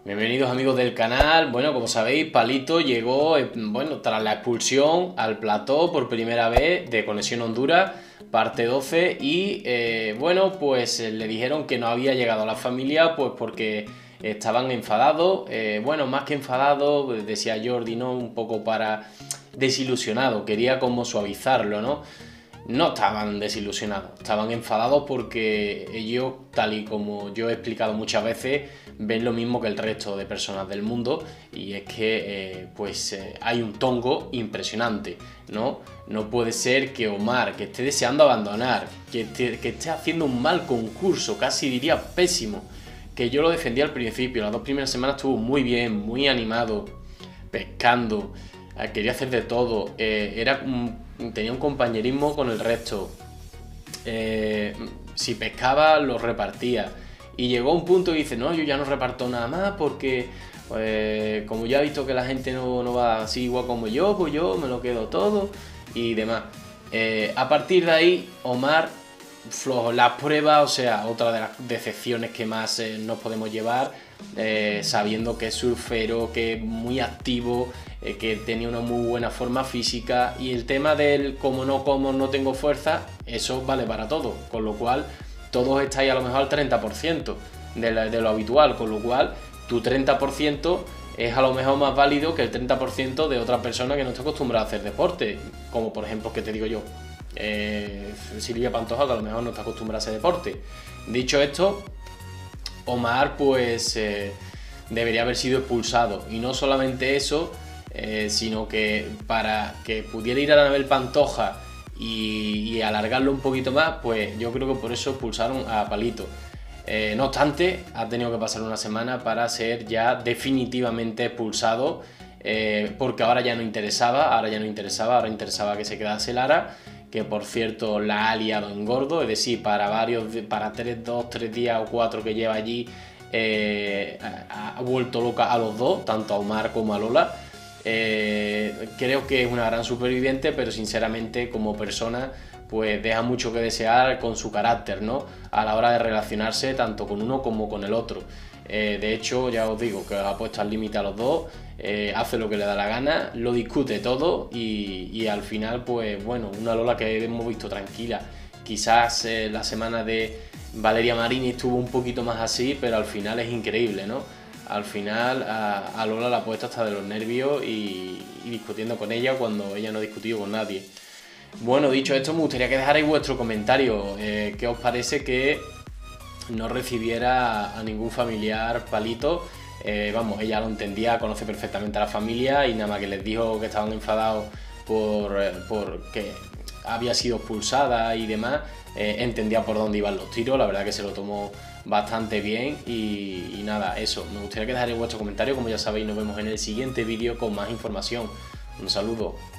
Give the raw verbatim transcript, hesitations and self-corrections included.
Bienvenidos amigos del canal. Bueno, como sabéis, Palito llegó, eh, bueno, tras la expulsión al plató por primera vez de Conexión Honduras, parte doce, y eh, bueno, pues eh, le dijeron que no había llegado a la familia, pues porque estaban enfadados, eh, bueno, más que enfadados, decía Jordi, ¿no? Un poco para desilusionado, quería como suavizarlo, ¿no? No estaban desilusionados, estaban enfadados porque ellos, tal y como yo he explicado muchas veces, ven lo mismo que el resto de personas del mundo, y es que eh, pues eh, hay un tongo impresionante, ¿no? No puede ser que Omar, que esté deseando abandonar, que esté, que esté haciendo un mal concurso, casi diría pésimo, que yo lo defendí al principio, las dos primeras semanas estuvo muy bien, muy animado, pescando, quería hacer de todo, eh, era un, tenía un compañerismo con el resto, eh, si pescaba lo repartía, y llegó un punto y dice, no, yo ya no reparto nada más porque pues, como ya he visto que la gente no, no va así igual como yo, pues yo me lo quedo todo y demás. Eh, a partir de ahí, Omar flojo, las pruebas, o sea, otra de las decepciones que más eh, nos podemos llevar, eh, sabiendo que es surfero, que es muy activo, eh, que tenía una muy buena forma física, y el tema del como no como, no tengo fuerza, eso vale para todo, con lo cual todos estáis a lo mejor al treinta por ciento de, la, de lo habitual, con lo cual tu treinta por ciento es a lo mejor más válido que el treinta por ciento de otra persona que no está acostumbrada a hacer deporte, como por ejemplo, que te digo yo, Eh, Silvia Pantoja, que a lo mejor no está acostumbrada a ese deporte. Dicho esto, Omar pues eh, debería haber sido expulsado, y no solamente eso, eh, sino que para que pudiera ir a Anabel Pantoja y, y alargarlo un poquito más, pues yo creo que por eso expulsaron a Palito. Eh, no obstante, ha tenido que pasar una semana para ser ya definitivamente expulsado, eh, porque ahora ya no interesaba, ahora ya no interesaba, ahora interesaba que se quedase Lara, que por cierto la ha liado en gordo, es decir, para varios, para tres, dos, tres días o cuatro que lleva allí, eh, ha, ha vuelto loca a los dos, tanto a Omar como a Lola. Eh, creo que es una gran superviviente, pero sinceramente como persona pues deja mucho que desear con su carácter, ¿no? A la hora de relacionarse tanto con uno como con el otro. Eh, de hecho, ya os digo que ha puesto al límite a los dos, eh, hace lo que le da la gana, lo discute todo y, y al final, pues bueno, una Lola que hemos visto tranquila. Quizás eh, la semana de Valeria Marini estuvo un poquito más así, pero al final es increíble, ¿no? Al final a, a Lola la ha puesto hasta de los nervios y, y discutiendo con ella cuando ella no ha discutido con nadie. Bueno, dicho esto, me gustaría que dejarais vuestro comentario. Eh, ¿Qué os parece que no recibiera a ningún familiar Palito? Eh, vamos, ella lo entendía, conoce perfectamente a la familia, y nada más que les dijo que estaban enfadados por, eh, por que había sido expulsada y demás, eh, entendía por dónde iban los tiros. La verdad que se lo tomó bastante bien y, y nada, eso. Me gustaría que dejarais vuestro comentario. Como ya sabéis, nos vemos en el siguiente vídeo con más información. Un saludo.